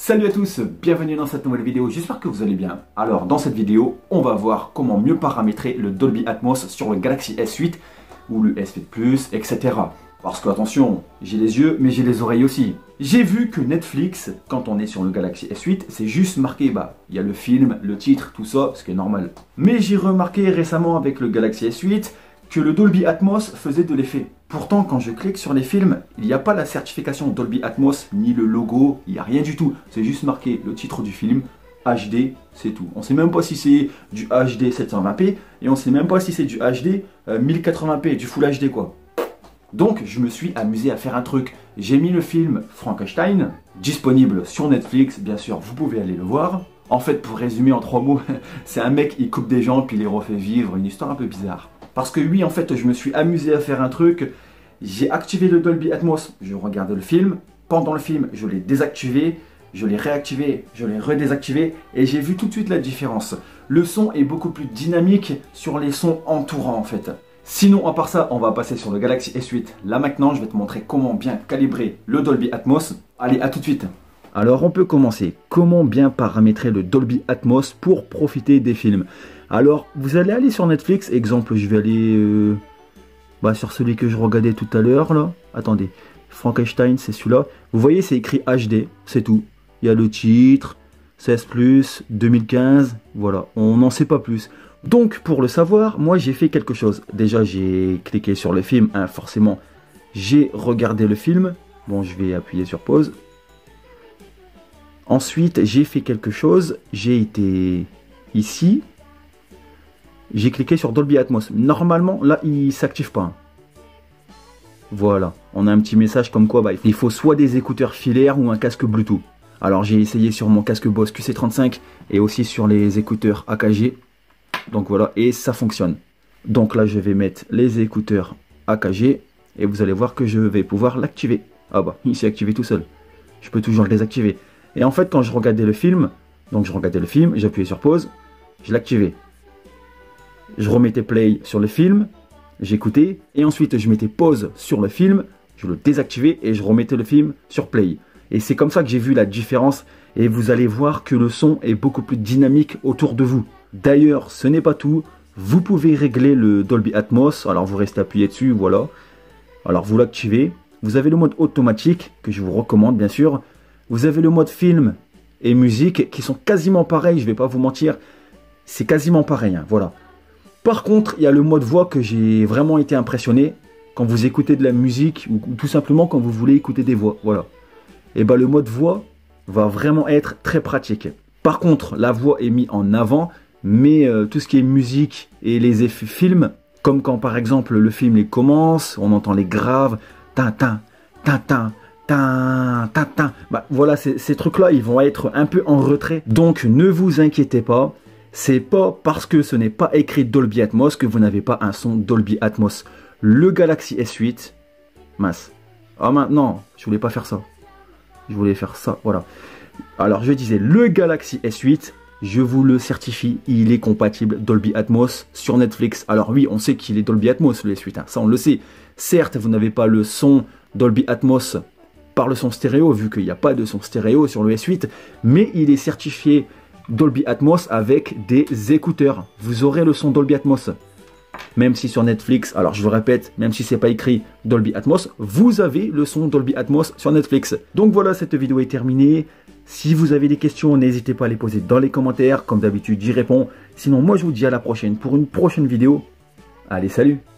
Salut à tous, bienvenue dans cette nouvelle vidéo, j'espère que vous allez bien. Alors dans cette vidéo, on va voir comment mieux paramétrer le Dolby Atmos sur le Galaxy S8 ou le S8 Plus, etc. Parce que attention, j'ai les yeux mais j'ai les oreilles aussi. J'ai vu que Netflix, quand on est sur le Galaxy S8, c'est juste marqué, il y a le film, le titre, tout ça, ce qui est normal. Mais j'ai remarqué récemment avec le Galaxy S8 que le Dolby Atmos faisait de l'effet. Pourtant, quand je clique sur les films, il n'y a pas la certification Dolby Atmos, ni le logo, il n'y a rien du tout. C'est juste marqué le titre du film, HD, c'est tout. On ne sait même pas si c'est du HD 720p, et on ne sait même pas si c'est du HD 1080p, du Full HD quoi. Donc, je me suis amusé à faire un truc. J'ai mis le film Frankenstein, disponible sur Netflix, bien sûr, vous pouvez aller le voir. En fait, pour résumer en 3 mots, c'est un mec, il coupe des gens, puis il les refait vivre, une histoire un peu bizarre. Parce que oui, en fait, je me suis amusé à faire un truc. J'ai activé le Dolby Atmos, je regardais le film. Pendant le film, je l'ai désactivé, je l'ai réactivé, je l'ai redésactivé. Et j'ai vu tout de suite la différence. Le son est beaucoup plus dynamique sur les sons entourants, en fait. Sinon, à part ça, on va passer sur le Galaxy S8. Là, maintenant, je vais te montrer comment bien calibrer le Dolby Atmos. Allez, à tout de suite. Alors, on peut commencer. Comment bien paramétrer le Dolby Atmos pour profiter des films? Alors, vous allez aller sur Netflix. Exemple, je vais aller sur celui que je regardais tout à l'heure, là. Attendez, Frankenstein, c'est celui-là. Vous voyez, c'est écrit HD, c'est tout. Il y a le titre, 16+, 2015, voilà. On n'en sait pas plus. Donc, pour le savoir, moi, j'ai fait quelque chose. Déjà, j'ai cliqué sur le film, hein, forcément. J'ai regardé le film. Bon, je vais appuyer sur pause. Ensuite, j'ai fait quelque chose. J'ai été ici. J'ai cliqué sur Dolby Atmos. Normalement, là, il ne s'active pas. Voilà. On a un petit message comme quoi il faut soit des écouteurs filaires ou un casque Bluetooth. Alors, j'ai essayé sur mon casque Bose QC35 et aussi sur les écouteurs AKG. Donc voilà, et ça fonctionne. Donc là, je vais mettre les écouteurs AKG et vous allez voir que je vais pouvoir l'activer. Ah bah, il s'est activé tout seul. Je peux toujours le désactiver. Et en fait, quand je regardais le film, j'appuyais sur pause, je l'activais. Je remettais play sur le film, j'écoutais, et ensuite je mettais pause sur le film, je le désactivais et je remettais le film sur play. Et c'est comme ça que j'ai vu la différence, et vous allez voir que le son est beaucoup plus dynamique autour de vous. D'ailleurs, ce n'est pas tout, vous pouvez régler le Dolby Atmos, alors vous restez appuyé dessus, voilà. Alors vous l'activez, vous avez le mode automatique, que je vous recommande bien sûr. Vous avez le mode film et musique, qui sont quasiment pareils, je ne vais pas vous mentir, c'est quasiment pareil, hein, voilà. Par contre, il y a le mode voix que j'ai vraiment été impressionné quand vous écoutez de la musique ou tout simplement quand vous voulez écouter des voix. Voilà. Et le mode voix va vraiment être très pratique. Par contre, la voix est mise en avant, mais tout ce qui est musique et les effets film, comme quand par exemple le film il commence, on entend les graves, tintin, tintin, tintin. Voilà, ces trucs-là, ils vont être un peu en retrait. Donc ne vous inquiétez pas. C'est pas parce que ce n'est pas écrit Dolby Atmos que vous n'avez pas un son Dolby Atmos. Le Galaxy S8, mince. Ah maintenant, je voulais pas faire ça. Je voulais faire ça, voilà. Alors je disais, le Galaxy S8, je vous le certifie, il est compatible Dolby Atmos sur Netflix. Alors oui, on sait qu'il est Dolby Atmos le S8, hein, ça on le sait. Certes, vous n'avez pas le son Dolby Atmos par le son stéréo, vu qu'il n'y a pas de son stéréo sur le S8, mais il est certifié Dolby Atmos avec des écouteurs. Vous aurez le son Dolby Atmos. Même si sur Netflix, alors je vous répète, même si c'est pas écrit Dolby Atmos, vous avez le son Dolby Atmos sur Netflix. Donc voilà, cette vidéo est terminée. Si vous avez des questions, n'hésitez pas à les poser dans les commentaires. Comme d'habitude, j'y réponds. Sinon, moi je vous dis à la prochaine pour une prochaine vidéo. Allez, salut!